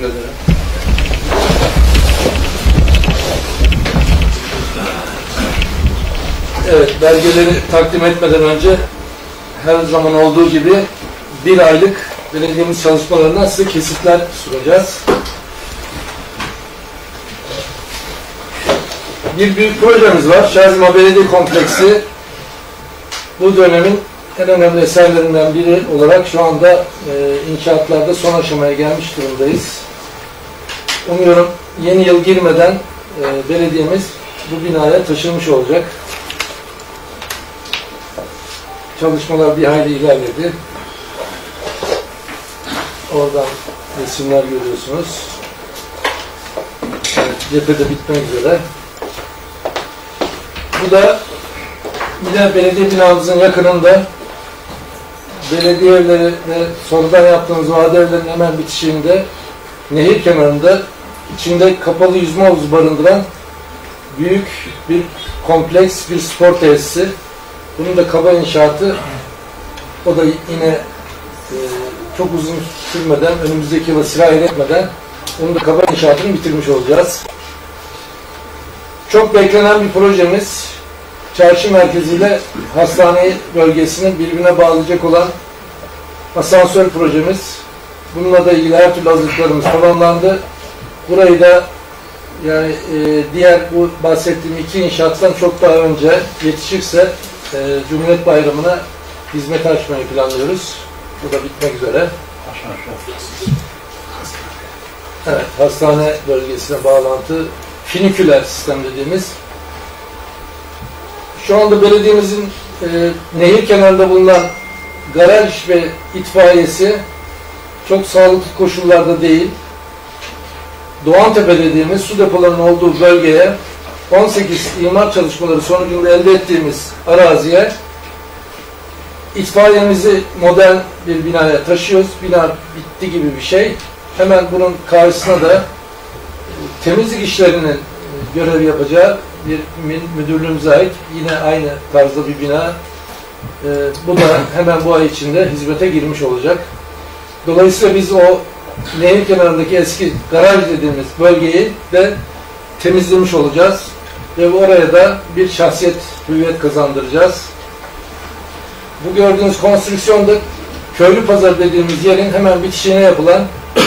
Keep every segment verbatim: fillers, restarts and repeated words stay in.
ederim. Evet, belgeleri takdim etmeden önce her zaman olduğu gibi bir aylık belediyemiz çalışmalarından size kesitler sunacağız. Bir büyük projemiz var. Şarjma Belediye Kompleksi bu dönemin en önemli eserlerinden biri olarak şu anda e, inşaatlarda son aşamaya gelmiş durumdayız. Umuyorum yeni yıl girmeden e, belediyemiz bu binaya taşınmış olacak. Çalışmalar bir hayli ilerledi. Oradan resimler görüyorsunuz. Evet, cephede bitmek üzere. Bu da yine belediye binamızın yakınında belediye evleri ve sonradan yaptığımız vade evlerinin hemen bitişiğinde nehir kenarında içinde kapalı yüzme havuzu barındıran büyük bir kompleks, bir spor tesisi. Bunun da kaba inşaatı, o da yine e, çok uzun sürmeden, önümüzdeki yıla sirayet etmeden onun da kaba inşaatını bitirmiş olacağız. Çok beklenen bir projemiz, çarşı merkeziyle hastane bölgesini birbirine bağlayacak olan asansör projemiz. Bununla da ilgili her türlü hazırlıklarımız tamamlandı. Burayı da yani e, diğer bu bahsettiğim iki inşaattan çok daha önce yetişirse e, Cumhuriyet Bayramı'na hizmet açmayı planlıyoruz. Bu da bitmek üzere. Evet, hastane bölgesine bağlantı, finiküler sistem dediğimiz. Şu anda belediyemizin e, nehir kenarında bulunan garaj ve itfaiyesi çok sağlıklı koşullarda değil. Doğantepe dediğimiz su depolarının olduğu bölgeye on sekiz imar çalışmaları sonucunda elde ettiğimiz araziye itfaiyemizi modern bir binaya taşıyoruz. Bina bitti gibi bir şey. Hemen bunun karşısına da temizlik işlerinin görev yapacağı bir müdürlüğümüze ait yine aynı tarzda bir bina. Ee, bu da hemen bu ay içinde hizmete girmiş olacak. Dolayısıyla biz o nehir kenarındaki eski garaj dediğimiz bölgeyi de temizlemiş olacağız. Ve oraya da bir şahsiyet, hüviyet kazandıracağız. Bu gördüğünüz konstrüksiyonda Köylü Pazarı dediğimiz yerin hemen bitişine yapılan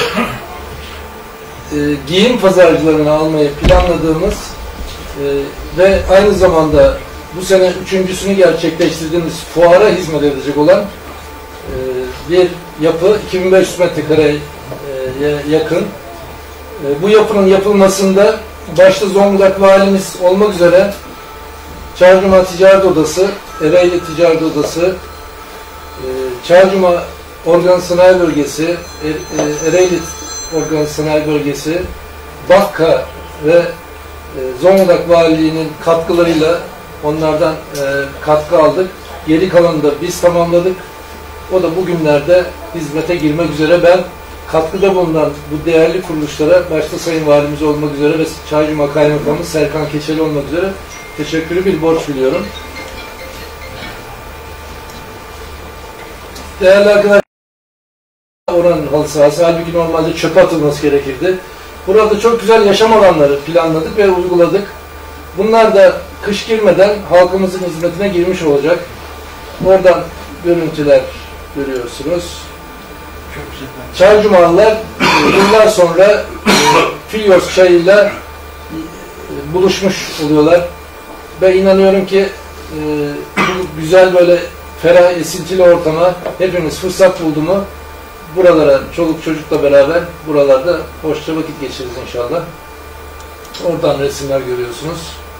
e, giyim pazarcılarını almayı planladığımız e, ve aynı zamanda bu sene üçüncüsünü gerçekleştirdiğimiz fuara hizmet edecek olan e, bir yapı, iki bin beş yüz metrekareye yakın. E, bu yapının yapılmasında başta Zonguldak Valimiz olmak üzere Çaycuma Ticaret Odası, Ereğli Ticaret Odası, e, Çaycuma Organ Sanayi Bölgesi, e, Ereğli Organ Sanayi Bölgesi, Bakka ve e, Zonguldak Valiliği'nin katkılarıyla onlardan e, katkı aldık. Geri kalanını da biz tamamladık. O da bugünlerde hizmete girmek üzere. Ben katkıda bulunan bu değerli kuruluşlara başta Sayın Valimiz olmak üzere ve Çaycuma Kaymakamı Serkan Keçeli olmak üzere teşekkürü bir borç biliyorum. Değerli arkadaşlar, oranın halı sahası, halbuki normalde çöpe atılması gerekirdi. Burada çok güzel yaşam alanları planladık ve uyguladık. Bunlar da kış girmeden halkımızın hizmetine girmiş olacak. Oradan görüntüler görüyorsunuz. Çaycumalılar yıllar sonra e, Filyos çayıyla e, buluşmuş oluyorlar. Ben inanıyorum ki e, bu güzel böyle ferah, esintili ortama hepimiz fırsat buldu mu buralara çoluk çocukla beraber buralarda hoşça vakit geçiririz inşallah. Oradan resimler görüyorsunuz.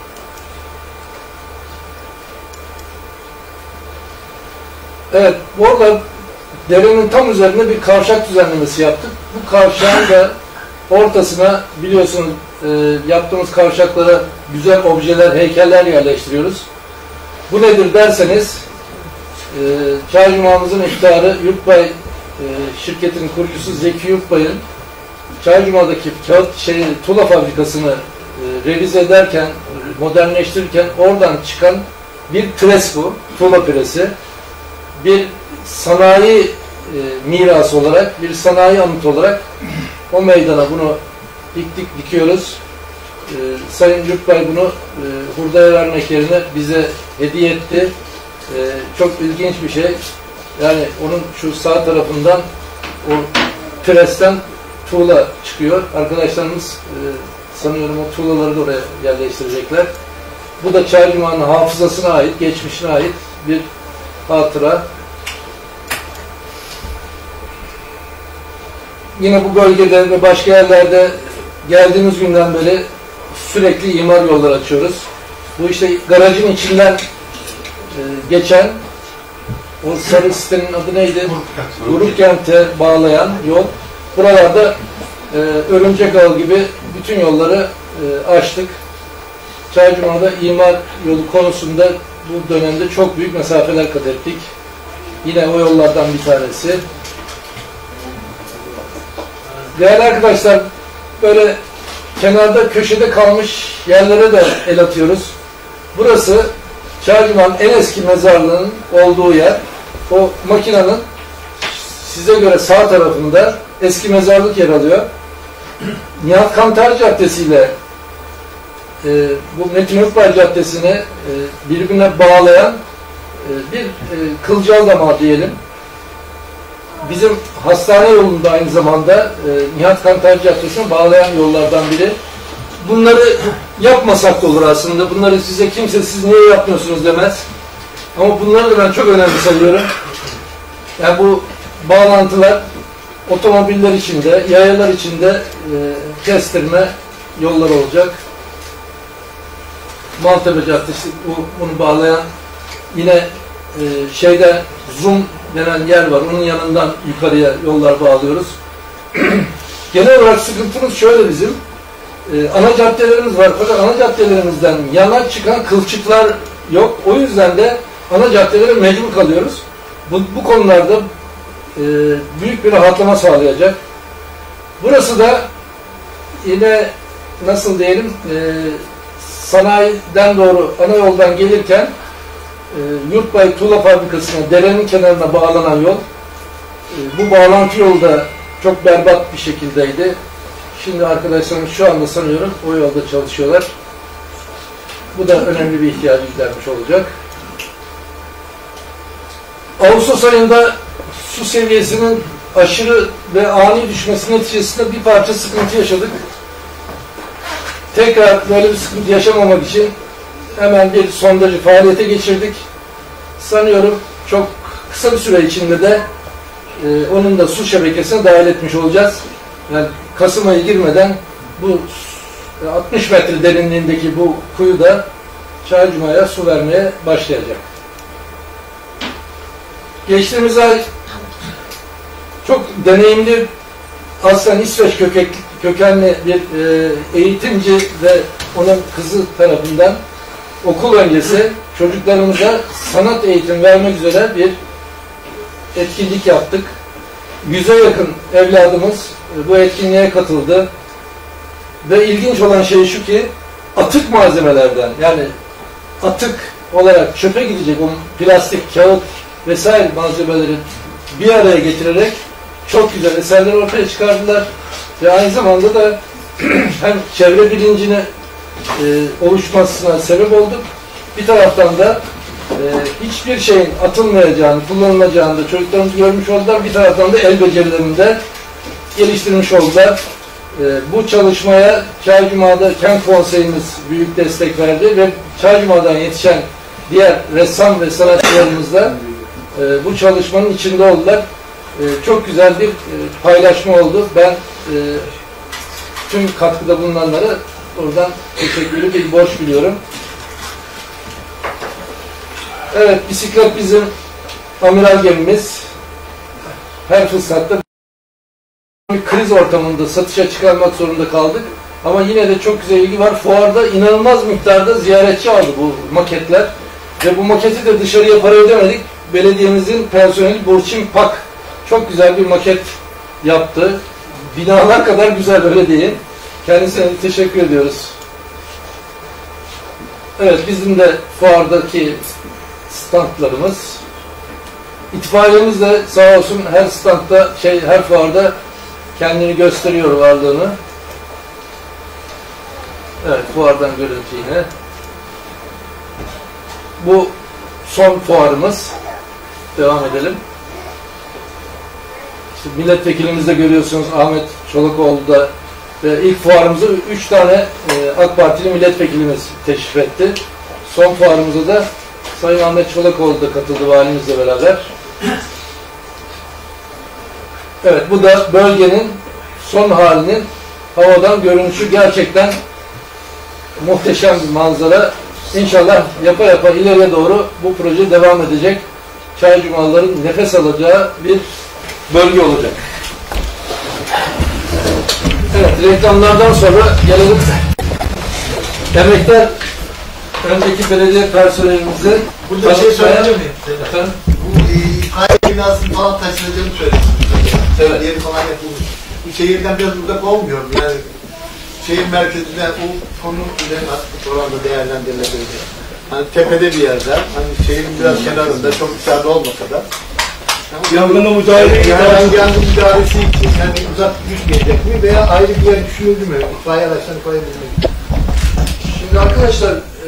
Evet, orada derenin tam üzerinde bir kavşak düzenlemesi yaptık. Bu kavşağın da ortasına biliyorsunuz e, yaptığımız kavşaklara güzel objeler, heykeller yerleştiriyoruz. Bu nedir derseniz e, Çaycuma'mızın iftiharı Yurtbay e, şirketinin kurucusu Zeki Yurtbay'ın Çaycuma'daki kağıt şey, tuğla fabrikasını e, revize ederken, modernleştirirken oradan çıkan bir pres bu, tuğla presi. Bir sanayi e, mirası olarak, bir sanayi anıtı olarak o meydana bunu diktik, dikiyoruz. Ee, Sayın Yurtbay bunu e, hurdaya vermek yerine bize hediye etti. Ee, çok ilginç bir şey. Yani onun şu sağ tarafından o presten tuğla çıkıyor. Arkadaşlarımız e, sanıyorum o tuğlaları da oraya yerleştirecekler. Bu da Çaycuma'nın hafızasına ait, geçmişine ait bir hatıra. Yine bu bölgede ve başka yerlerde geldiğimiz günden beri sürekli imar yolları açıyoruz. Bu işte garajın içinden e, geçen o sarı sitenin adı neydi? Urukent'e bağlayan yol. Buralarda e, örümcek ağı gibi bütün yolları e, açtık. Çaycuma'da imar yolu konusunda bu dönemde çok büyük mesafeler kat ettik. Yine o yollardan bir tanesi. Değerli arkadaşlar, böyle kenarda köşede kalmış yerlere de el atıyoruz. Burası Çaycuma'nın en eski mezarlığının olduğu yer. O makinenin size göre sağ tarafında eski mezarlık yer alıyor. Nihat Kantar Caddesi ile e, bu Metin Yurtbay Caddesi'ni e, birbirine bağlayan e, bir e, kılcal damağı diyelim. Bizim hastane yolunda aynı zamanda e, Nihat Kantar Caddesi'ni bağlayan yollardan biri. Bunları yapmasak da olur aslında. Bunları size kimse siz niye yapmıyorsunuz demez. Ama bunları da ben çok önemli sayıyorum. Yani bu bağlantılar otomobiller içinde, yayalar içinde e, kestirme yolları olacak. Maltepe Caddesi bu, bunu bağlayan yine e, şeyde Zoom denen yer var. Onun yanından yukarıya yollar bağlıyoruz. Genel olarak sıkıntımız şöyle bizim. Ee, ana caddelerimiz var. Fakat ana caddelerimizden yana çıkan kılçıklar yok. O yüzden de ana caddelere mecbur kalıyoruz. Bu, bu konularda e, büyük bir rahatlama sağlayacak. Burası da yine nasıl diyelim e, sanayiden doğru ana yoldan gelirken e, Yurtbay Tuğla Fabrikası'na derenin kenarına bağlanan yol. E, bu bağlantı yolu da çok berbat bir şekildeydi. Şimdi arkadaşlarımız şu anda sanıyorum o yolda çalışıyorlar. Bu da önemli bir ihtiyacı gidermiş olacak. Ağustos ayında su seviyesinin aşırı ve ani düşmesi neticesinde bir parça sıkıntı yaşadık. Tekrar böyle bir sıkıntı yaşamamak için hemen bir sondajı faaliyete geçirdik. Sanıyorum çok kısa bir süre içinde de e, onun da su şebekesine dahil etmiş olacağız. Yani Kasım ayı girmeden bu altmış metre derinliğindeki bu kuyu da Çaycuma'ya su vermeye başlayacak. Geçtiğimiz ay çok deneyimli aslen İsveç kökek, kökenli bir e, eğitimci ve onun kızı tarafından okul öncesi çocuklarımıza sanat eğitim vermek üzere bir etkinlik yaptık. Yüze yakın evladımız bu etkinliğe katıldı. Ve ilginç olan şey şu ki atık malzemelerden, yani atık olarak çöpe gidecek o plastik, kağıt vesaire malzemeleri bir araya getirerek çok güzel eserler ortaya çıkardılar. Ve aynı zamanda da hem çevre bilincine e, oluşmasına sebep olduk. Bir taraftan da e, hiçbir şeyin atılmayacağını, kullanılacağını da çocuklarımız görmüş oldular. Bir taraftan da el becerilerini de geliştirmiş oldular. E, bu çalışmaya Çaycuma'da Kent Konseyimiz büyük destek verdi ve Çaycuma'dan yetişen diğer ressam ve sanatçılarımız da e, bu çalışmanın içinde oldular. E, çok güzel bir e, paylaşma oldu. Ben e, tüm katkıda bulunanlara oradan teşekkürlü bir borç biliyorum. Evet, bisiklet bizim amiral gemimiz. Her fırsatta bir kriz ortamında satışa çıkarmak zorunda kaldık. Ama yine de çok güzel ilgi var. Fuarda inanılmaz miktarda ziyaretçi aldı bu maketler. Ve bu maketi de dışarıya para ödemedik. Belediyemizin personeli Burçin Pak çok güzel bir maket yaptı. Binalar kadar güzel, öyle diyeyim. Kendisine teşekkür ediyoruz. Evet, bizim de fuardaki standlarımız. İtfaiyemiz de sağ olsun her standta, şey, her fuarda kendini gösteriyor varlığını. Evet, fuardan görüntü yine. Bu son fuarımız. Devam edelim. İşte milletvekilimiz de görüyorsunuz Ahmet Çolakoğlu da ve ilk fuarımızı üç tane e, AK Partili milletvekilimiz teşrif etti. Son fuarımıza da Sayın Ahmet Çolakoğlu da katıldı valimizle beraber. Evet, bu da bölgenin son halinin havadan görünüşü. Gerçekten muhteşem bir manzara. İnşallah yapa yapa ileriye doğru bu proje devam edecek. Çaycumalıların nefes alacağı bir bölge olacak. Evet, reklamlardan sonra gelelim. Emekler önceki belediye personelimize burada şey söyleyebilir miyim? Efendim? Bu kayıt binasının falan taşınacağını söylemişsiniz. Evet. Yeri falan yapılmış. Bu şehirden biraz uzak olmuyor mu? Yani şehir merkezinden o konu üzerine aslında oranda değerlendirilebilir. Hani tepede bir yerde, hani şehrin biraz kenarında, çok dışarıda olmasa da. Yangına müdahale yani, yani yangın müdahalesi için yani uzak düşmeyecek mi veya ayrı bir yer düşünüldü mü? İtfaiye araçlarını koyabilmek için. Şimdi arkadaşlar e,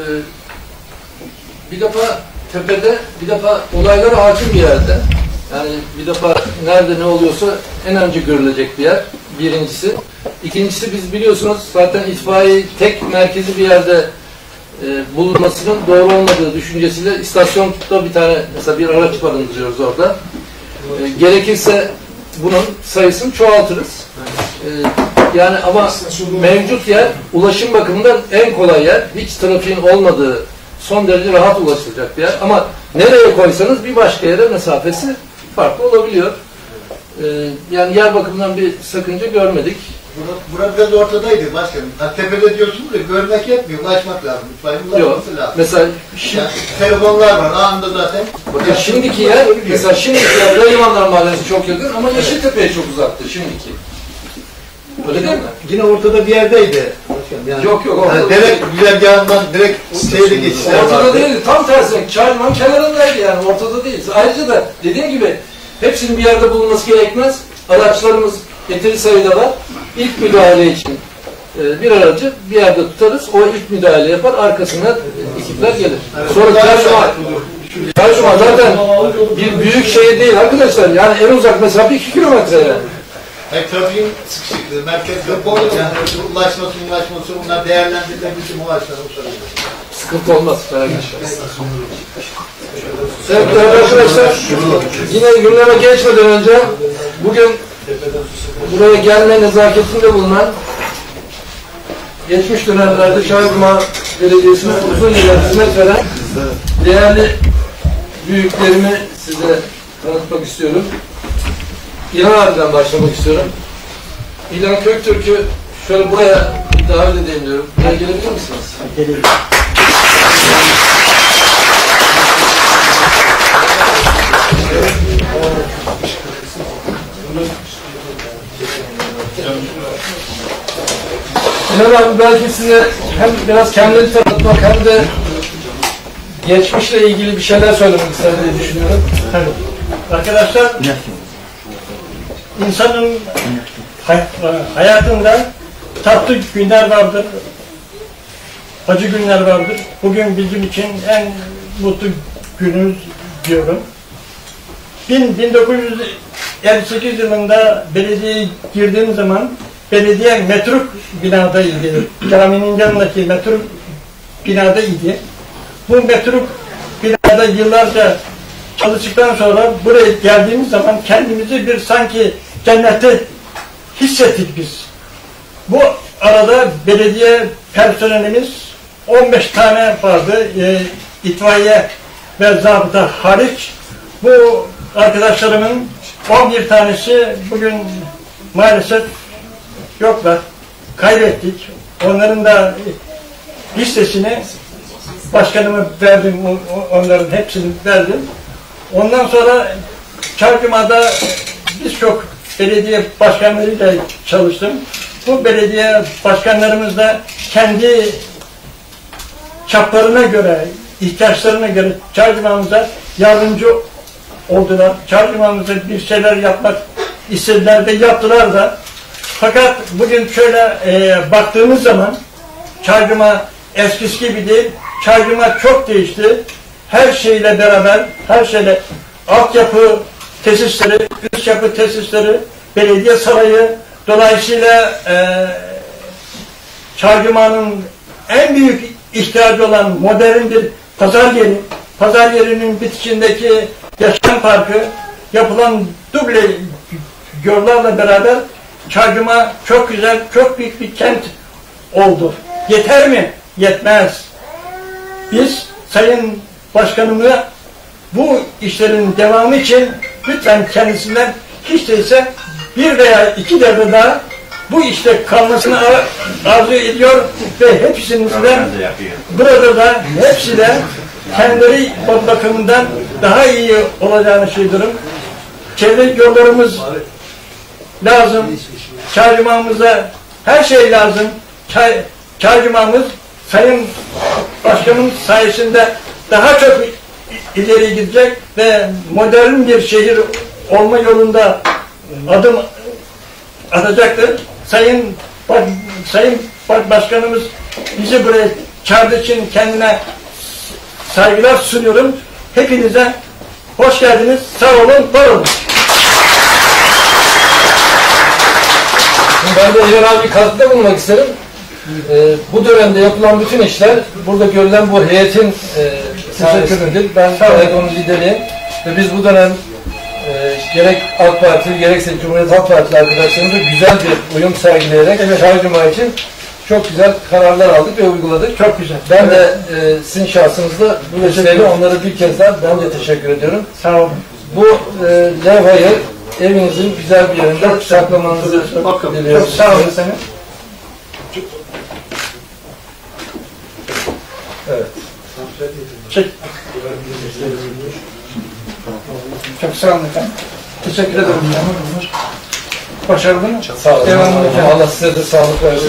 bir defa tepede, bir defa olaylara hakim bir yerde. Yani bir defa nerede ne oluyorsa en önce görülecek bir yer. Birincisi. İkincisi, biz biliyorsunuz zaten itfaiye tek merkezi bir yerde e, bulunmasının doğru olmadığı düşüncesiyle istasyonda bir tane mesela bir araç barındırıyoruz orada. E, gerekirse bunun sayısını çoğaltırız. E, yani ama mevcut yer ulaşım bakımından en kolay yer. Hiç trafiğin olmadığı, son derece rahat ulaşılacak bir yer. Ama nereye koysanız bir başka yere mesafesi farklı olabiliyor. Ee, yani yer bakımından bir sakınca görmedik. Burada biraz ortadaydı başkanım. Yani tepede diyorsunuz ya, görmek yetmiyor, ulaşmak lazım. İtfaiyenin ulaşması lazım. Mesela şimdi, yani, telefonlar var, anında zaten. bakın şimdiki yer, mesela şimdiki yer Raymanlar Mahallesi çok yakın ama Yeşiltepe'ye çok uzaktı şimdiki. Öyle değil mi? Yine ortada bir yerdeydi. Yani, yok yok. Yani direkt güzergahından direkt şehirde geçişler vardı. Ortada değildi. Tam tersine Çayman kenarındaydı yani. Ortada değil. Ayrıca da dediğim gibi hepsinin bir yerde bulunması gerekmez. Araçlarımız yeteri sayıda var. İlk müdahale için bir aracı bir yerde tutarız. O ilk müdahale yapar. Arkasına ekipler gelir. Sonra Çayman Çayman zaten bir büyük şehir değil arkadaşlar. Yani en uzak mesafe iki kilometre yani. Yani trafiğin sıkışıklığı, merkez kapı yani ulaşması, ulaşması, bunlar değerlendirilen bütün ulaşmaları sıkıntı olmaz. Evet arkadaşlar, yine gündeme geçmeden önce bugün buraya gelme nezaketinde bulunan, geçmiş dönemlerde Çaycuma Belediyesi'ne uzun yıllar hizmet veren değerli büyüklerimi size tanıtmak istiyorum. İlhan abiden başlamak istiyorum. İlhan Köktürk'ü şöyle buraya davet edeyim diyorum. Buraya gelebilir misiniz? Gelelim. İlhan abi belki size hem biraz kendini tanıtmak hem de geçmişle ilgili bir şeyler söylemek ister diye düşünüyorum. Tabii. Arkadaşlar, insanın hay hayatında tatlı günler vardır, acı günler vardır. Bugün bizim için en mutlu günümüz diyorum. bin dokuz yüz elli sekiz yılında belediyeye girdiğim zaman belediye metruk binadaydı. Caminin yanındaki metruk binadaydı. Bu metruk binada yıllarca çalıştıktan sonra buraya geldiğimiz zaman kendimizi bir sanki cennette hissettik biz. Bu arada belediye personelimiz on beş tane vardı, e, itfaiye ve zabıta hariç. Bu arkadaşlarımın on bir tanesi bugün maalesef yoklar, kaybettik. Onların da listesini başkanıma verdim, onların hepsini verdim. Ondan sonra Çaycuma'da birçok belediye başkanlarıyla çalıştım. Bu belediye başkanlarımız da kendi çaplarına göre, ihtiyaçlarına göre Çaycuma'mıza yardımcı oldular. Çaycuma'mıza bir şeyler yapmak istediler de yaptılar da Fakat bugün şöyle e, baktığımız zaman Çaycuma eskisi gibi değil. Çaycuma çok değişti. Her şeyle beraber, her şeyle altyapı tesisleri, üst yapı tesisleri, belediye sarayı, dolayısıyla e, Çaycuma'nın en büyük ihtiyacı olan modern bir pazar yeri, pazar yerinin bitişindeki yaşam parkı, yapılan duble yollarla beraber Çaycuma çok güzel, çok büyük bir kent oldu. Yeter mi? Yetmez. Biz Sayın Başkanım'a bu işlerin devamı için lütfen kendisinden hiç değilse bir veya iki devre daha bu işte kalmasını ar arzu ediyor ve hepsinizden burada da hepsi de kendileri bakımından daha iyi olacağını söylüyorum. Çevre yollarımız lazım. Çaycuma'mıza her şey lazım. Çay, Çaycuma'mız Sayın Başkanım sayesinde daha çok ileri gidecek ve modern bir şehir olma yolunda adım atacaktır. Sayın Sayın Başkanımız bizi buraya çağırdığı için kendine saygılar sunuyorum. Hepinize hoş geldiniz. Sağ olun, var olun. Ben de İlhan abi katkıda bulunmak isterim. Ee, bu dönemde yapılan bütün işler, burada görülen bu heyetin e, sayesindedir. Ben evet, onun lideriyim. Ve biz bu dönem e, gerek AK Parti, gerekse Cumhuriyet Halk Partili arkadaşlarımızla güzel bir uyum sergileyerek evet. Çaycuma için çok güzel kararlar aldık ve uyguladık. Çok güzel. Ben evet. de e, sizin şahsınızda bu vesileyle onlara bir kez daha ben de teşekkür ediyorum. Sağ olun. Bu e, levhayı evinizin güzel bir yerinde saklamanızı diliyorum. Sağ olun senin. Evet. Çek. Çok sağ olun efendim. Teşekkür ederim. Başarılı mı? Sağ olun. Devamlı. Allah size de sağlık versin.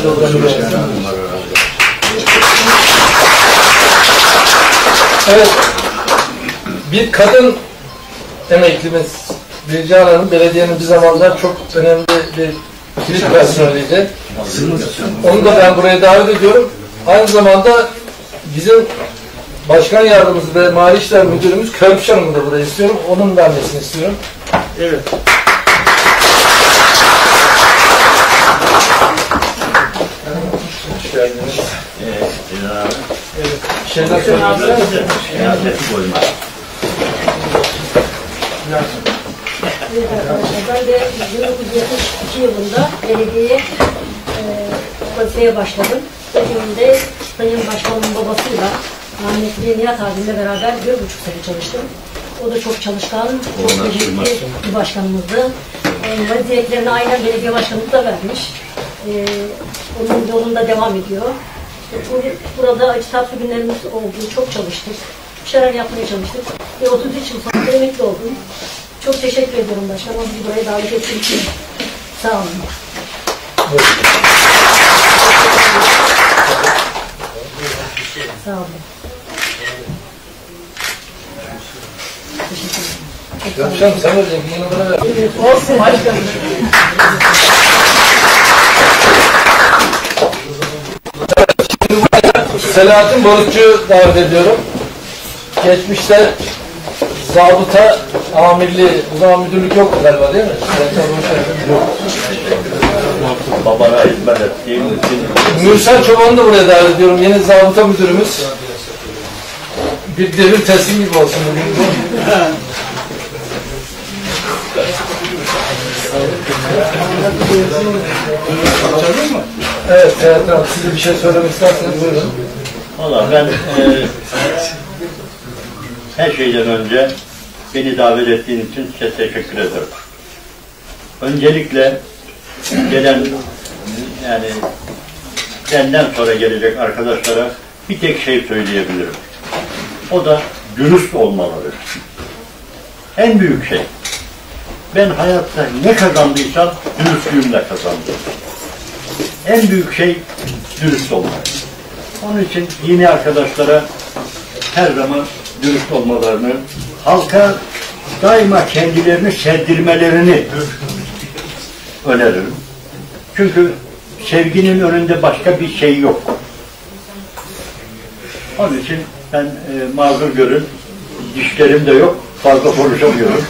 Evet. Bir kadın emeklimiz Bircan Hanım, belediyenin bir zamanlar çok önemli bir kilit personeliydi. Onu da ben buraya davet ediyorum. Aynı zamanda bizim Başkan Yardımcımız ve Mali İşler Müdürümüz Kölküş Hanım'ı da buraya istiyorum. Onun vermesini istiyorum. Evet. Hoş geldiniz. Evet. Evet. Şeyler söylemek ister misin? Evet arkadaşlar, ben de bin dokuz yüz yetmiş iki yılında belediyeye e, vazifeye başladım. Benim de Sayın Başkanımın babasıyla rahmetli Nihat abimle beraber bir buçuk sene çalıştım. O da çok çalışkan, çok becerikli bir başkanımızdı. E, vaziyetlerini aynen belediye başkanımız da vermiş. E, onun yolunda devam ediyor. İşte burada kitaplı günlerimiz oldu, çok çalıştık. Bir şeyler yapmaya çalıştık. Ve otuz üç yıl sonra emekli oldum. Çok teşekkür ediyorum başkanım. Bizi buraya davet ettiğiniz için. Sağ olun. Evet. Sağ olun. Teşekkür ederim. Yapacağım, sen vereceksin. Bir numara ver. Olsun başkanım. Selahattin Barutçu'yu davet ediyorum. Geçmişte zabıta amirliği, o zaman müdürlük yok galiba değil mi? Yok. Babana hizmet ettiğim için. Mürsel Çoban'ı da buraya davet ediyorum. Yeni zabıta müdürümüz. Bir devir teslim gibi olsun bugün. Evet, evet, evet. Siz de bir şey söylemek isterseniz buyurun. Valla ben e, her şeyden önce beni davet ettiğin için size teşekkür ederim. Öncelikle gelen, yani benden sonra gelecek arkadaşlara bir tek şey söyleyebilirim. O da dürüst olmaları. En büyük şey. Ben hayatta ne kazandıysam dürüstlüğümle kazandım. En büyük şey dürüst olmak. Onun için yeni arkadaşlara her zaman dürüst olmalarını, halka daima kendilerini sevdirmelerini öneririm. Çünkü sevginin önünde başka bir şey yok. Onun için ben e, mazur görün, dişlerim de yok, fazla konuşamıyorum.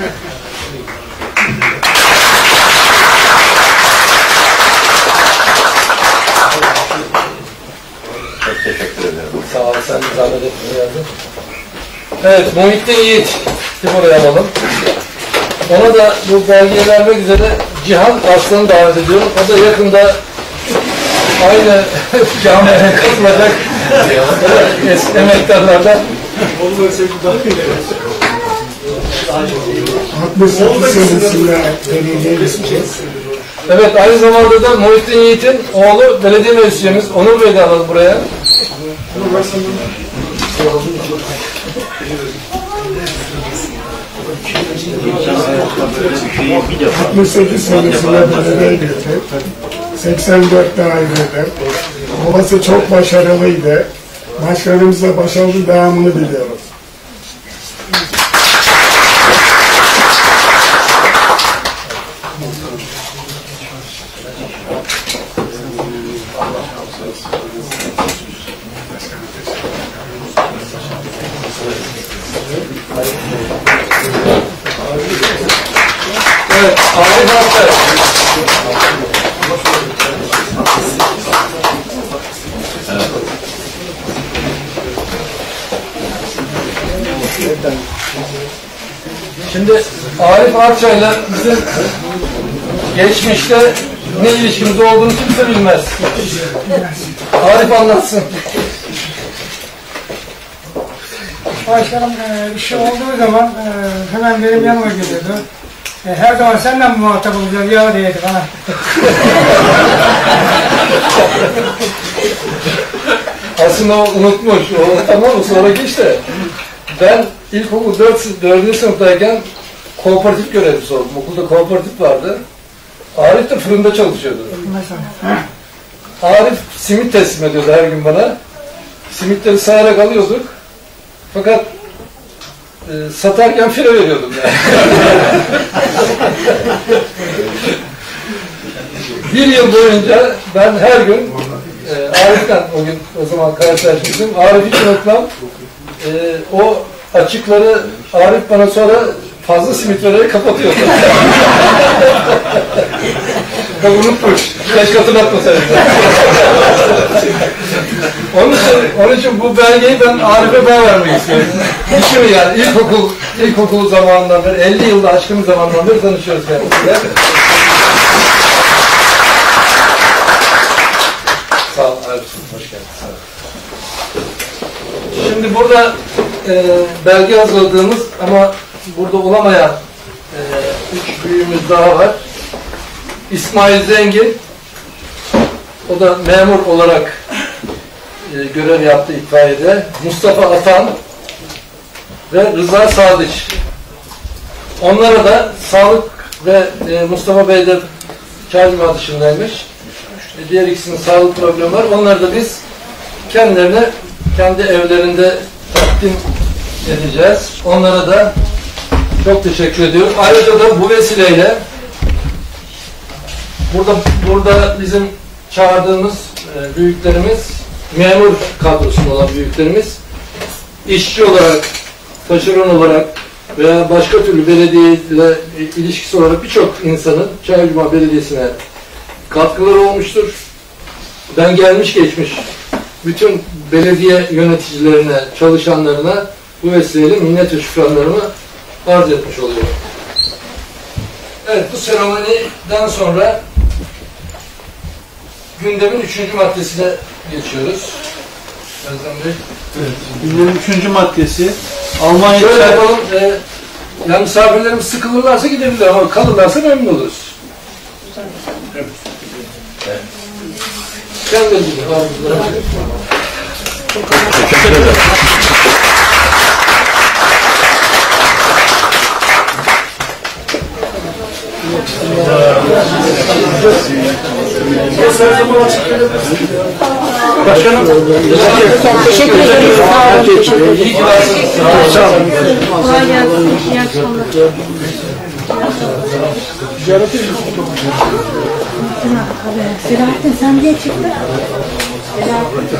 Çok teşekkür ederim. Sağ ol, sen de zahmet ettin geldin. Evet, Muhittin Yiğit. Kim oraya alalım? Ona da bu belgeyi vermek üzere Cihan Arslan'ı davet ediyorum. O da yakında aynı camiye katılacak eski emektarlardan. altmış sekiz senesinde belediye Evet, aynı zamanda da Muhittin Yiğit'in oğlu belediye meclisimiz Onur Bey'i de alalım buraya. altmış sekiz senesinde belediye girdi. seksen dörtte ayrıldı. Babası çok başarılıydı. Başkanımızla başarılı devamını diliyoruz. Evet, Arif Akçay. Şimdi Arif Akçay'la bizim geçmişte ne ilişkimiz olduğunu kimse bilmez. Arif anlatsın. Başkanım e, bir şey olduğu zaman e, hemen benim yanıma geliyordu. E, her zaman senden mi muhatap olacağız ya diyeydi bana. Aslında o unutmuş. O tamam mı? Sonraki işte. Ben ilkokul dördüncü sınıftayken kooperatif görevlisi oldum. Okulda kooperatif vardı. Arif de fırında çalışıyordu. Arif simit teslim ediyordu her gün bana. Simitleri sayarak alıyorduk. Fakat e, satarken fire veriyordum yani. Bir yıl boyunca ben her gün e, Arif'ten, o gün o zaman karşılaşmıştım. Arif hiç unutmam. E, o açıkları Arif bana sonra fazla simit vererek kapatıyordu. Bak unutmuş. Keşke hatırlatmasaydım. onun, için, onun için bu belgeyi ben Arif'e ben vermek istiyorum. İşimi yani ilkokul, ilkokul zamanından beri, elli yılda aşkın zamanından beri tanışıyoruz kendisiyle. Sağ ol Arif'cim, hoş geldin. Sağ ol. Şimdi burada e, belge hazırladığımız ama burada olamayan e, üç büyüğümüz daha var. İsmail Zengin, o da memur olarak e, görev yaptı itfaiyede. Mustafa Atan ve Rıza Sadıç. Onlara da sağlık ve e, Mustafa Bey de Çaycuma dışındaymış. E, diğer ikisinin sağlık problemi var. Onları da biz kendilerine kendi evlerinde takdim edeceğiz. Onlara da çok teşekkür ediyorum. Ayrıca da bu vesileyle burada burada bizim çağırdığımız e, büyüklerimiz, memur kadrosunda olan büyüklerimiz, işçi olarak, taşeron olarak veya başka türlü belediyeyle ilişkisi olarak birçok insanın Çaycuma Belediyesi'ne katkıları olmuştur. Ben gelmiş geçmiş bütün belediye yöneticilerine, çalışanlarına bu vesileyle minnet ve şükranlarımı arz etmiş oluyorum. Evet, bu seremoniden sonra gündemin üçüncü maddesine geçiyoruz. Özlem Bey. Evet, gündemin üçüncü maddesi Almanya... Şöyle yapalım, e, yani misafirlerimiz sıkılırlarsa gidebilirler ama kalırlarsa memnun oluruz. Evet. Evet. Sen de gidin. Teşekkür ederim. Başkanım, teşekkür ederim. İyi ki varsınız. Sağ olun. Kolay gelsin. İyi akşamlar. Ziyaret ediyorsunuz. Selahattin sen niye çıktın? Selahattin.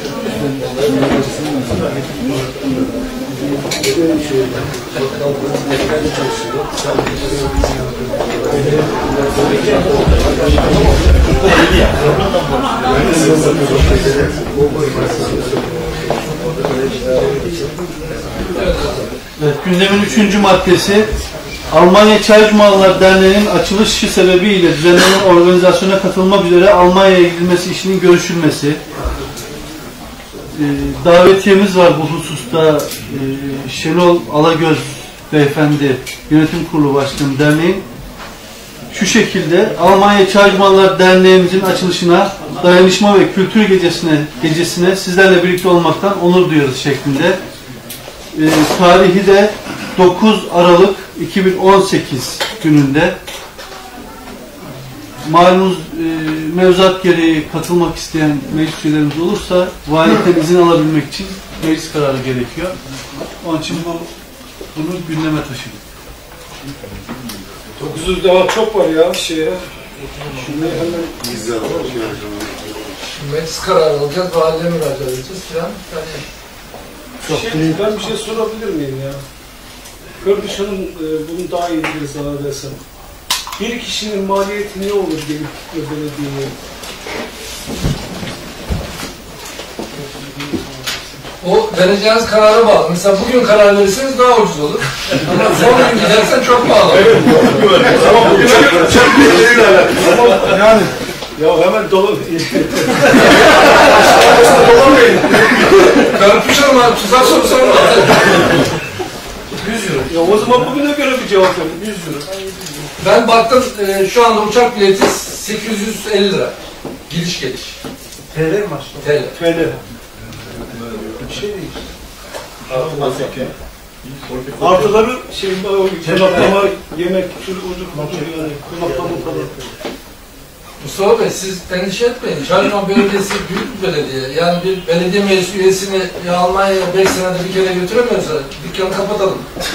Evet, gündemin üçüncü maddesi Almanya Çay Cumalılar Derneği'nin açılışı sebebiyle düzenlenen organizasyona katılmak üzere Almanya'ya gidilmesi işinin görüşülmesi. Ee, davetiyemiz var bu hususta. Ee, Şenol Alagöz Beyefendi, Yönetim Kurulu Başkanı derneğin şu şekilde Almanya Çay Cumalılar Derneğimizin açılışına, dayanışma ve kültür gecesine, gecesine sizlerle birlikte olmaktan onur duyuyoruz şeklinde. Ee, tarihi de dokuz Aralık iki bin on sekiz gününde. Malumunuz e, mevzuat gereği katılmak isteyen meclis üyelerimiz olursa valilikten izin alabilmek için meclis kararı gerekiyor. Onun için bu bunu gündeme taşıdık. dokuz yüz daha çok var ya şeye. Şimdi hemen Meclis kararı alacağız, valiliğe müracaat edeceğiz falan. Yani şey, ben bir şey sorabilir miyim ya? Kardeş Hanım e, bunu daha iyi bilir sana desem. Bir kişinin maliyeti ne olur gelip belediyeye? o vereceğiniz karara bağlı. Mesela bugün karar verirseniz daha ucuz olur. Ama son gün gidersen çok pahalı olur. Ama bugün çok büyük Ama yani ya hemen dolan. Dolamayın. Karpuşalım abi, tuzak soru sorma. yüz euro. Ya o zaman bugüne göre bir cevap verin. yüz euro. Ben baktım e, şu anda uçak bileti sekiz yüz elli lira. Gidiş geliş. T L mi aslında? T L. T L. Bir şey değil. Artıları şey, konaklama, yemek, tür ucuk, yani konaklama falan. Mustafa Bey, siz endişe etmeyin. Çayırman Belediyesi büyük bir belediye. Yani bir belediye meclis üyesini ya Almanya'ya beş senede bir kere götüremiyorsa dükkanı kapatalım.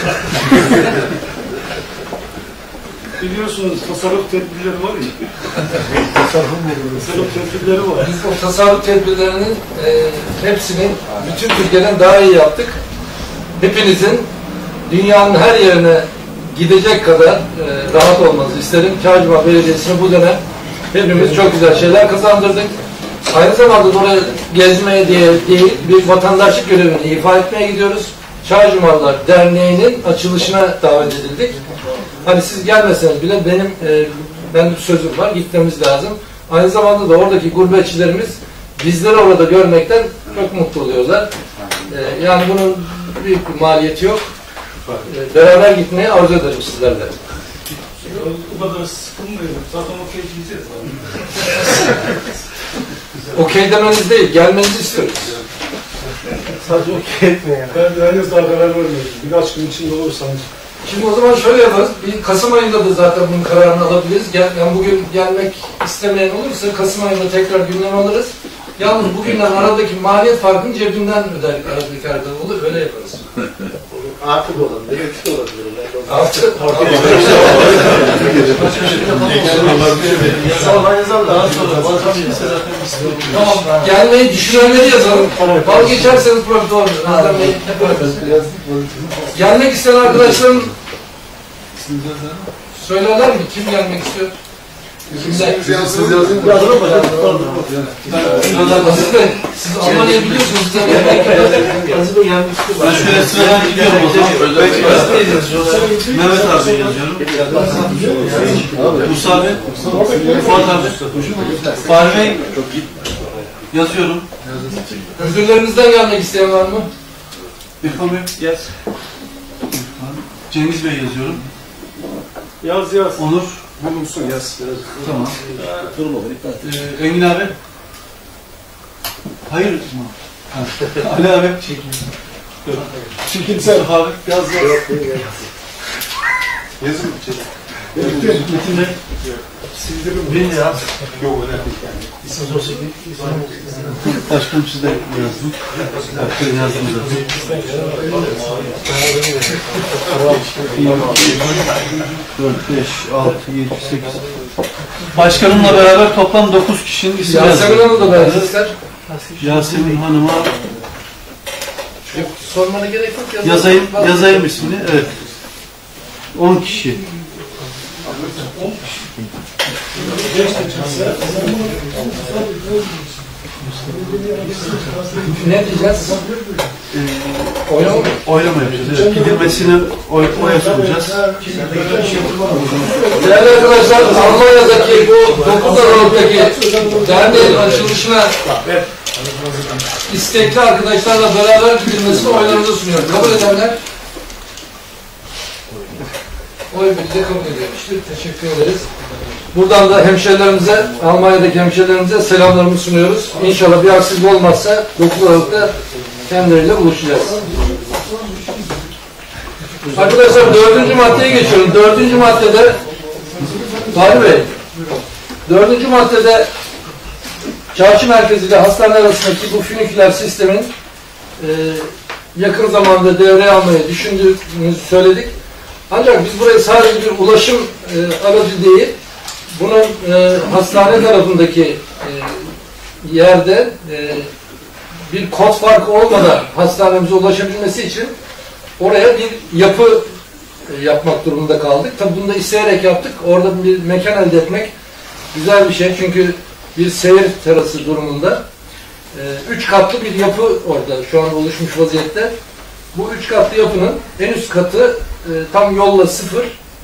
Biliyorsunuz tasarruf tedbirleri var ya. Tasarruf tedbirleri var. Biz o tasarruf tedbirlerinin e, hepsini bütün Türkiye'den daha iyi yaptık. Hepinizin dünyanın her yerine gidecek kadar e, rahat olmanızı isterim. Çayırman Belediyesi'ne bu dönem hepimiz çok güzel şeyler kazandırdık. Aynı zamanda da oraya gezmeye diye değil, bir vatandaşlık görevini ifa etmeye gidiyoruz. Çay Cumalılar Derneği'nin açılışına davet edildik. Hani siz gelmeseniz bile benim e, ben bir sözüm var, gitmemiz lazım. Aynı zamanda da oradaki gurbetçilerimiz bizleri orada görmekten çok mutlu oluyorlar. E, yani bunun büyük bir maliyeti yok. E, beraber gitmeyi arzu ederim sizlerle. O kadar sıkılmıyorum. Zaten okey diyeceğiz. Okey demeniz değil, gelmenizi istiyoruz. Sadece okey etmeyin yani. Ben henüz daha karar vermedim. Birkaç gün içinde olursanız. Şimdi o zaman şöyle yaparız. Bir Kasım ayında da zaten bunun kararını alabiliriz. Gel, yani bugün gelmek istemeyen olursa Kasım ayında tekrar gündeme alırız. Yalnız bugünden aradaki maliyet farkını cebinden öder aradaki arkadaşlar. Olur, öyle yaparız. Artı da olabilir, eksi de olabilir. Artı. Tamam. Gelmeyi düşünenleri yazalım. Vazgeçerseniz problem doğru. Gelmek isteyen arkadaşlarım söylerler mi? Kim gelmek istiyor? Kimler? Siz yazın. Aziz Bey, siz Almanya'yı biliyorsunuz. Siz Aziz Bey gelmek istiyor. Ben şöyle sıradan gidiyorum o zaman. Mehmet abi yazıyorum. Musa abi. Fuat abi. Fahri Bey yazıyorum. Müdürlerinizden gelmek isteyen var mı? İrfan Bey. Yes. Cengiz Bey yazıyorum. Yaz yaz. Onur. Bulunsun yaz. Tamam. Ee, Engin abi. Hayır mı? Ali abi. Çirkin sen. Abi. Yaz yaz. Yazın. Metin Bey. Sildirim. Beni yaz. Yok önemli yani. İsim zor çekin. Başkanım siz de yazdım. Başkanım yazdım zaten. dört, beş, altı, yedi, sekiz. Başkanımla beraber toplam dokuz kişinin ismi Yasemin Hanım da versinler. Yasemin Hanım'a Sormana gerek yok. yazayım, yazayım ismini. Evet. on kişi. Ne diyeceğiz? Ee, oylama, oylama yapacağız. Evet. Gidilmesini oy, oya sunacağız. Değerli arkadaşlar, Almanya'daki bu dokuz Aralık'taki derneğin açılışına istekli arkadaşlarla beraber gidilmesini oylarınıza sunuyorum. Kabul edenler oy birlikte kabul edilmiştir. Teşekkür ederiz. Buradan da hemşehrilerimize, Almanya'daki hemşehrilerimize selamlarımı sunuyoruz. İnşallah bir aksilik olmazsa dokuz Aralık'ta kendileriyle buluşacağız. Arkadaşlar dördüncü maddeye geçiyorum. Dördüncü maddede Fahri Bey, dördüncü maddede çarşı merkezi ile hastane arasındaki bu füniküler sistemin e, yakın zamanda devreye almayı düşündüğümüzü söyledik. Ancak biz burayı sadece bir ulaşım e, aracı değil, bunun e, hastane tarafındaki e, yerde e, bir kod farkı olmadan hastanemize ulaşabilmesi için oraya bir yapı e, yapmak durumunda kaldık. Tabi bunu da isteyerek yaptık. Orada bir mekan elde etmek güzel bir şey. Çünkü bir seyir terası durumunda e, üç katlı bir yapı orada şu an oluşmuş vaziyette. Bu üç katlı yapının en üst katı e, tam yolla sıfır.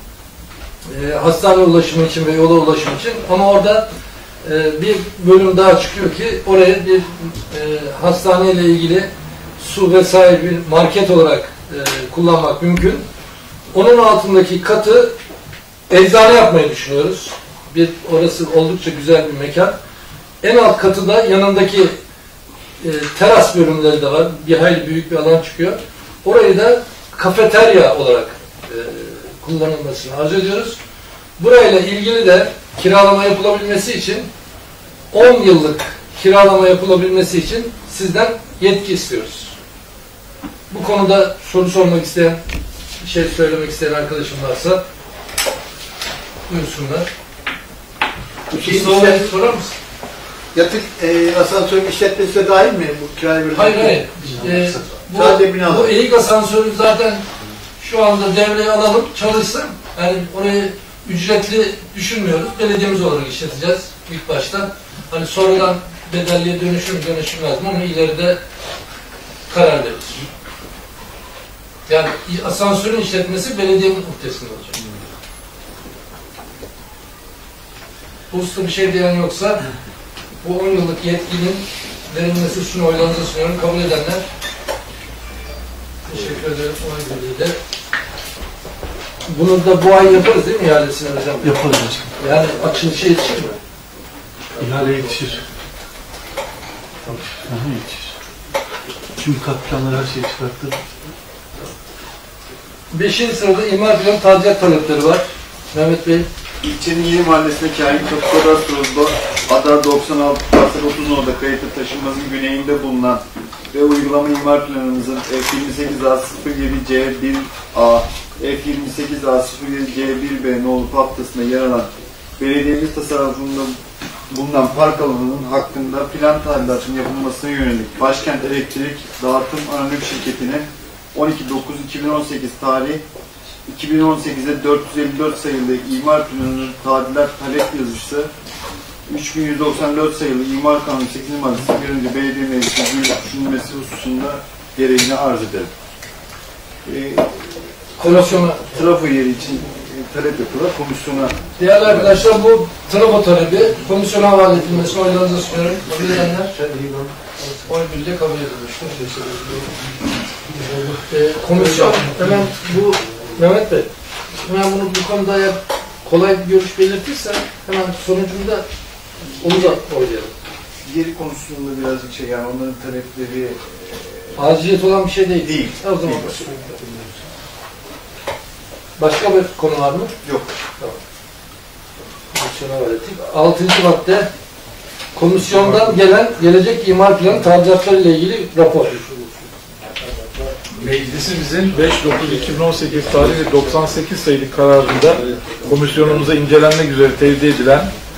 E, hastane ulaşımı için ve yola ulaşım için, ama orada e, bir bölüm daha çıkıyor ki oraya bir e, hastaneyle ilgili su vesaire bir market olarak e, kullanmak mümkün. Onun altındaki katı eczane yapmayı düşünüyoruz. Bir orası oldukça güzel bir mekan. En alt katı da yanındaki e, teras bölümleri de var. Bir hayli büyük bir alan çıkıyor. Orayı da kafeterya olarak e, kullanılmasını arz ediyoruz. Burayla ilgili de kiralama yapılabilmesi için on yıllık kiralama yapılabilmesi için sizden yetki istiyoruz. Bu konuda soru sormak isteyen, bir şey söylemek isteyen arkadaşım varsa buyursunlar. Şey, sorar, sorar mısın? Yatık e, asansörün işletmesi de dahil mi bu kiraya bir? Hayır hayır. Ee, bu, Sadece bina. Bu eğik asansörü zaten şu anda devreye alalım, çalışsın. Yani orayı ücretli düşünmüyoruz. Belediyemiz olarak işleteceğiz ilk başta. Hani sonradan bedelliye dönüşür mü dönüşmez mi onu ileride karar veririz. Yani asansörün işletmesi belediyenin muhtesinde olacak. Bu usta bir şey diyen yoksa bu on yıllık yetkinin verilmesi üstüne oylarınıza sunuyorum. Kabul edenler teşekkür ederim. Oy birliğiyle. Bunu da bu ay yaparız değil mi ihalesini hocam? Yaparız. Yani açılışa yetişir mi? İhale yetişir. Aha, yetişir. Tüm kaptanlar her şeyi çıkarttı. Beşinci sırada imar planı tadilat talepleri var. Mehmet Bey. İlçenin Yeni Mahallesi'nde Kain Kapı Kadastrosu'da Ada doksan altı Parsel otuz nolu kayıtlı taşınmazın güneyinde bulunan ve uygulama imar planımızın F yirmi sekiz A sıfır yedi C bir A, F yirmi sekiz A sıfır yedi C bir B nolu haftasında yer alan belediyemiz tasarrufunda bulunan park alanının hakkında plan tadilatının yapılmasına yönelik Başkent Elektrik Dağıtım Anonim Şirketi'ne on iki dokuz iki bin on sekiz tarih iki bin on sekiz'de dört yüz elli dört sayılı imar planının tadilat talep yazısı üç bin yüz doksan dört sayılı imar kanunu sekizinci maddesi bir önce belediye meclisi düşünülmesi hususunda gereğini arz ederim. Ee, Komisyona trafo yeri için e, talep yapılır. Komisyona. Değerli arkadaşlar, bu trafo talebi komisyona havale edilmesini oylarınıza sunuyorum. Kabul edenler oy birliğiyle kabul edilmiştir. Ee, komisyon hemen bu Mehmet Bey, hemen bunu bu konuda eğer kolay bir görüş belirtirsen hemen sonucunda onu da oylayalım. Yeri konusunda birazcık şey, yani onların talepleri e, aciliyet olan bir şey değil. Değil. O zaman değil. Başka bir konu var mı? Yok. Tamam. Komisyona havale ettik. Altıncı madde, komisyondan gelen gelecek imar planı tadilatları ile ilgili rapor. Meclisimizin beş dokuz iki bin on sekiz tarihli doksan sekiz sayılı kararında komisyonumuza incelenmek üzere tevdi edilen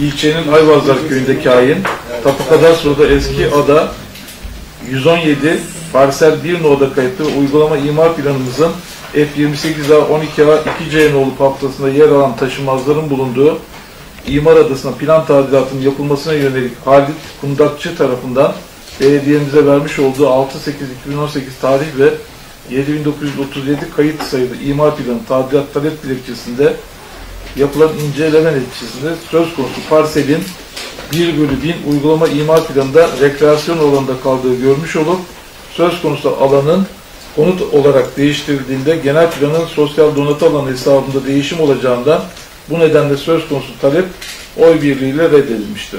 ilçenin Ayvazlar köyündeki hain, Tapu Kadastro'da eski ada yüz on yedi, parsel bir no'da kayıtlı uygulama imar planımızın F yirmi sekiz A on iki A iki C nolu haftasında yer alan taşınmazların bulunduğu İmar Adası'na plan tadilatının yapılmasına yönelik Halit Kundakçı tarafından belediyemize vermiş olduğu altı sekiz iki bin on sekiz tarih ve yedi bin dokuz yüz otuz yedi kayıt sayılı imar planı tadilat talep dilekçesinde yapılan inceleme neticesinde söz konusu parselin bir bölü bin uygulama imar planında rekreasyon alanında kaldığı görmüş olup söz konusu alanın konut olarak değiştirildiğinde genel planın sosyal donatı alanı hesabında değişim olacağından bu nedenle söz konusu talep oy birliğiyle reddedilmiştir.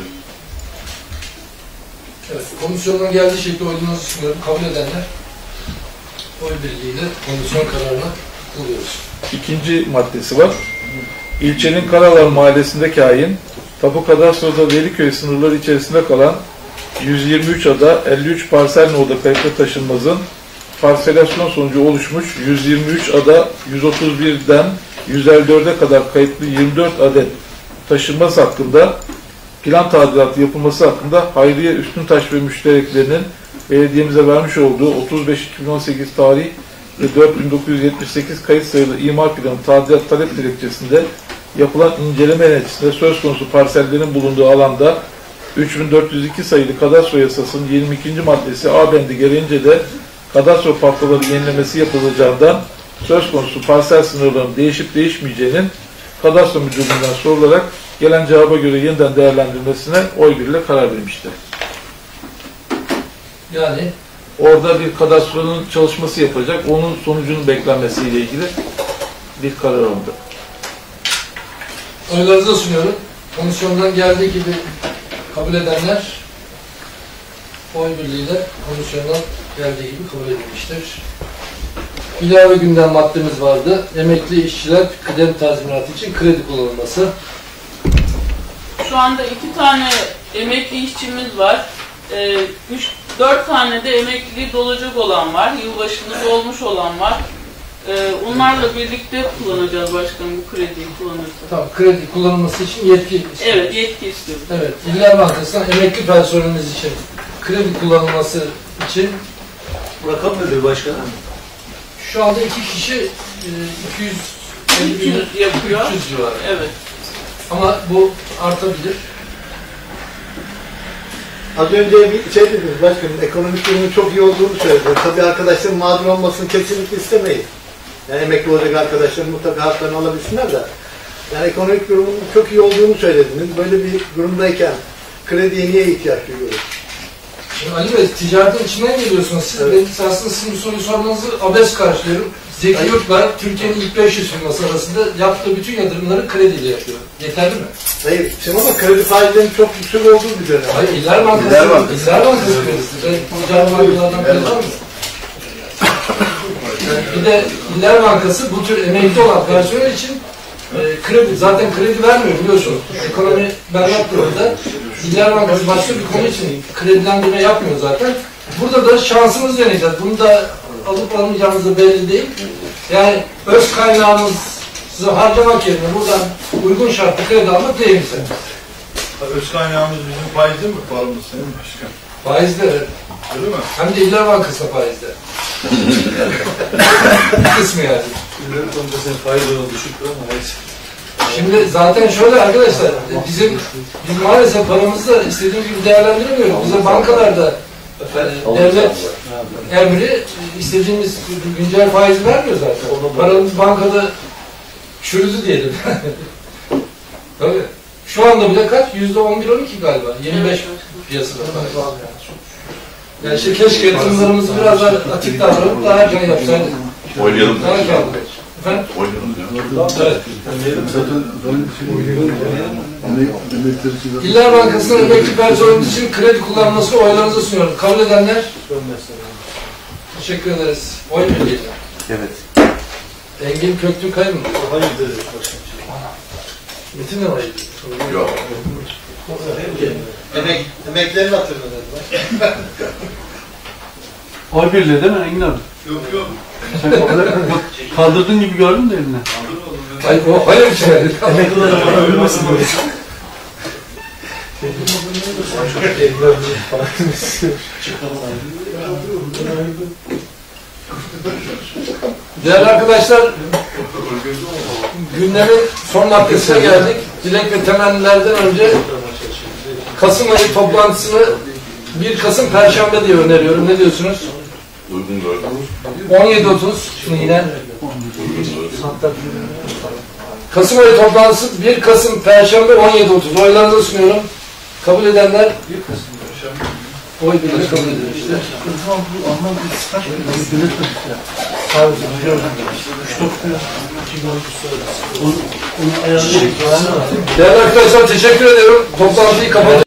Evet, komisyondan geldiği şekilde oyunuzu sunuyorum. Kabul edenler oy birliğiyle komisyon kararına buluyoruz. İkinci maddesi var. İlçenin Karalar Mahallesi'ndeki hain, Tapu Kadastro'da Veliköy sınırları içerisinde kalan yüz yirmi üç ada elli üç parsel no'da kayıtlı taşınmazın parselasyon sonucu oluşmuş yüz yirmi üç ada yüz otuz bir'den yüz elli dört'e kadar kayıtlı yirmi dört adet taşınmaz hakkında plan tadilatı yapılması hakkında Hayriye Üstüntaş ve müştereklerinin belediyemize vermiş olduğu otuz beş iki bin on sekiz tarih ve dört bin dokuz yüz yetmiş sekiz kayıt sayılı imar planı tadilat talep dilekçesinde yapılan inceleme neticesinde söz konusu parsellerin bulunduğu alanda üç bin dört yüz iki sayılı kadastro yasasının yirmi ikinci maddesi A bendi gereğince de kadastro patlaları yenilemesi yapılacağından söz konusu parsel sınırlarının değişip değişmeyeceğinin kadastro müdürlüğünden sorularak gelen cevaba göre yeniden değerlendirilmesine oy birliğiyle karar verilmiştir. Yani orada bir kadastronun çalışması yapacak, onun sonucunun beklenmesiyle ilgili bir karar alındı. Oylarınızı sunuyorum. Komisyondan geldiği gibi kabul edenler oy birliğiyle komisyondan geldiği gibi kabul edilmiştir. İlave gündem maddemiz vardı. Emekli işçiler kıdem tazminatı için kredi kullanılması. Şu anda iki tane emekli işçimiz var. Ee, üç, dört tane de emekliliği dolacak olan var. Yılbaşında dolmuş olan var. Ee, onlarla birlikte kullanacağız başkanım bu krediyi kullanırsa. Tamam, kredi kullanılması için yetki istiyoruz. Evet, yetki istiyoruz. Evet, İller Bankası'ndan emekli personelimiz için kredi kullanılması için rakam nedir başkanım? Şu anda iki kişi iki yüz üç yüz yapıyor. üç yüz civarı. Evet. Ama bu artabilir. Az önce bir şey dediniz başkanım, ekonomik durumun çok iyi olduğunu söylediler. Tabii arkadaşların mağdur olmasını kesinlikle istemeyin. Yani emekli olacak arkadaşlar mutlaka haklarını alabilsinler de. Yani ekonomik durumun çok iyi olduğunu söylediniz. Böyle bir durumdayken krediye niye ihtiyaç duyuyoruz? Şimdi Ali Bey, ticaretin içinden geliyorsunuz. Siz evet. Ben aslında sizin bu soruyu sormanızı abes karşılıyorum. Zeki Yurtlar, Türkiye'nin ilk beş yüz firması arasında yaptığı bütün yatırımları krediyle yapıyor. Yeterli mi? Hayır, şimdi ama kredi faizlerinin çok yüksek olduğu bir dönem. Hayır, İller Bankası, İller Bankası, İller Bankası kredisi. Ben ticari bankalardan kredi var mı? Bir de İller Bankası bu tür emekli olan personel için e, kredi, zaten kredi vermiyor biliyorsun. Ekonomi berbat durumda. İller Bankası başka bir konu için kredilendirme yapmıyor zaten. Burada da şansımız deneyeceğiz. Bunu da alıp almayacağımız da belli değil. Yani öz kaynağımızı harcamak yerine buradan uygun şartlı kredi almak değil mi sen? Öz kaynağımız bizim faizde mi? Paramız senin başkan. Faizde. Öyle mi? Hem de İller Bankası'na faizde. Bir kısmı yani. İller Bankası'nın faiz oranı düşüktür ama neyse. Şimdi zaten şöyle arkadaşlar, bizim biz maalesef paramızı da istediğimiz gibi değerlendiremiyoruz. Bize bankalarda e, devlet emri istediğimiz güncel faizi vermiyor zaten. Paramız bankada çürüdü diyelim. Tabii. Şu anda bile kaç? Yüzde on bir on iki galiba. yirmi beş piyasada. Yani işte keşke yatırımlarımızı biraz daha açık davranıp daha erken yapsaydık. Oynayalım. Daha kaldı. Efendim? Oynayalım ya. Evet. İller Bankası'nın emekli personelimiz için kredi kullanmasını oylarınıza sunuyorum. Kabul edenler? Teşekkür ederiz. Oy birliği. Evet. Engin Köktürkay mı? Hayır dedi başkanım. Metin de mi hayır? Yok. Emek, emeklerin hatırına dediler. Oy birliği değil mi Engin abi? Yok yok. Sen kaldırdığın gibi gördün de eline. Hayır, o hayır bir şey. Emekli olarak para ölmesin böyle. Değerli arkadaşlar, gündemin son maddesine geldik. Dilek ve temennilerden önce Kasım ayı toplantısını bir Kasım Perşembe diye öneriyorum. Ne diyorsunuz? Uygun gördüm. on yedi otuz şimdi yine. Kasım ayı toplantısı bir Kasım Perşembe on yedi otuz. Oylarınızı sunuyorum. Kabul edenler oy birliğiyle kabul edilir işte. Değerli arkadaşlar teşekkür ediyorum. Toplantıyı kapatıyorum.